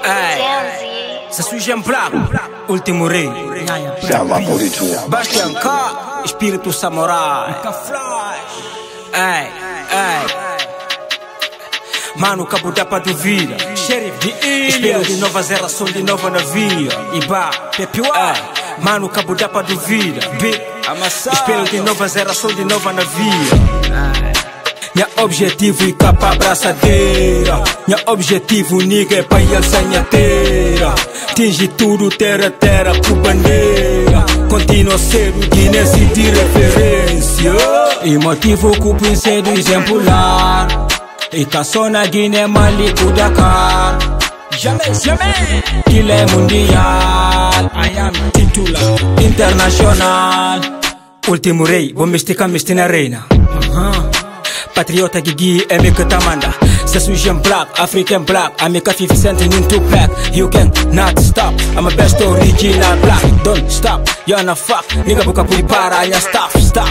Se suje în plac, ultimul rei. Bastian K, spiritul samurai. Mano, cabo da pra duvida. Sheriff de ilha, espelho de nova geração, de nova navia. Iba, Pepiuá. Mano, cabo da pra duvida. Espelho de nova geração, de nova navia. Minha objetivo é capa abraçadeira. Minha objetivo nigga é pra ir sanhateira. Tinge tudo, terra, com bandeira. Continua a ser o Guinness de referência. E motivo que o princípio exemplar. E caçou na Guiné, Mali, Dakar. Jamais, jamais. Qu'il é mundial. I am titular internacional. Último rei, vou mestica na reina. Patriota Gigi, é me que tá manda. Se Sujan black, African black, I'm a 50 cent in Tupac. You can not stop, I'm a best original black. Don't stop, you're not fuck. Nigga buka puri para, ya stop.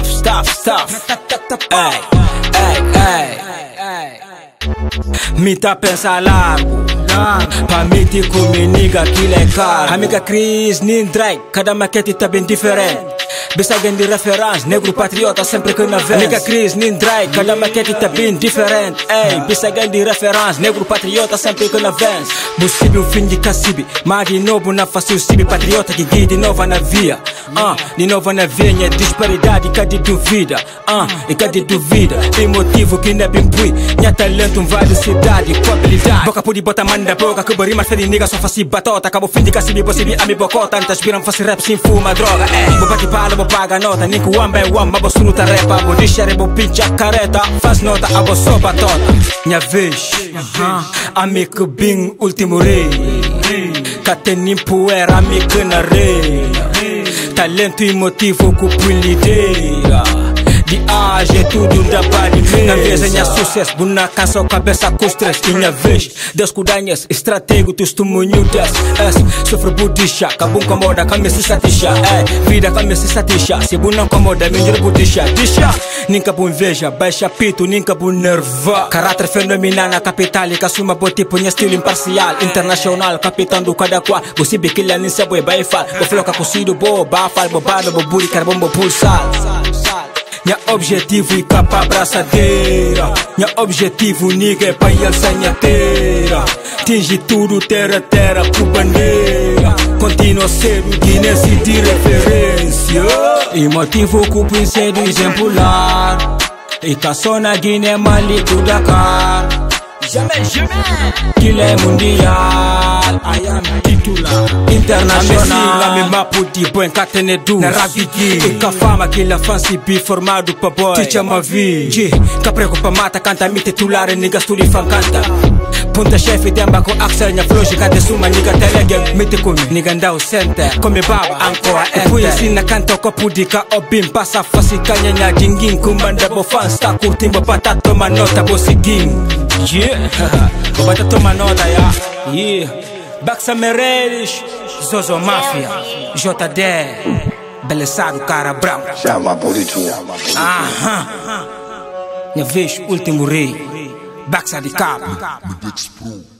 Me tá pensa largo. Pa me te comer nigga, aquilo é caro. Amiga Cris, nin drag, cada maquete tá bem diferente. Bisa alguém de referência, negro patriota sempre que na vez. Nigga Cris, nin drag, cada maquete tá bem diferente. Bisa alguém de referência, negro patriota sempre que na vez. Possível fim de cacibe, mas de novo na face o cibe. Patriota que guia de novo na via. De novo na via, minha disparidade, cadê duvida? E cadê duvida? E motivo que não é bem pui. Minha talento vale cidade, com habilidade. Boca pudi bota manda boca, que bari mais feliz nigga só faci batota. Acabo fim de cacibe, possível a me bocota. Antas viram faci rap sem fuma droga. Vou bate pala, vou paga nota. Nico one by one, mas você luta repa. Vou deixar vou pincha careta. Faz nota, a vou só batota. Minha vez, amigo bem último rei. Catenim poeira, amigo na rei. Talento e motivo com lideira. De age tudo da body na vez minha sucesso, buna cansa cabeça com stress. Minha vez, Deus cuidanhas, estratego, testemunho das sofre budisha, cabum comoda, came se satisfa. Vida came se satisfa, se buna comoda, me juro budisha. Disha, ninka bu inveja, baixa pito, ninka bu nerva. Caráter fenomenal na capital, e casuma bo tipo, minha estilo imparcial. Internacional, capitão do cada qual. Você biquila, nem sabe, vai fal. Bo floca, cocido, bo, bafal, bobado, bo buri, carbon, bo pulsal. Minha objetivo é capa abraçadeira. Minha objetivo nigga é pra ir sanhateira. Tinge tudo, terra, com bandeira. Continua a ser o Guinness de referência. E motivo que o princípio exemplar. E caçou na Guiné, Mali, Dakar. Jamais, jamais. Qu'il é mundial, I am titular internacional. A me mapu de bom catenedu na rabigi. E ca fama que la fancy bi formado pa boy. Teacher ma vi. Ca preocupa mata canta mi titular nigga studi fan canta. Punta chefe demba com axel nya flow gigante suma nigga telegen. Mete com nigga ndao center. Come baba ancora e poi sina canta ko pudika obim passa fasi kanya nya dingin kumbanda bo fan sta curtimbo patato manota bo sigin. Vou bater toma nota, Baxa Meirelles, Zozo Mafia, JD, Belessado, cara branco. Chama bonito. Minha vez, último rei, Baxa de cabo.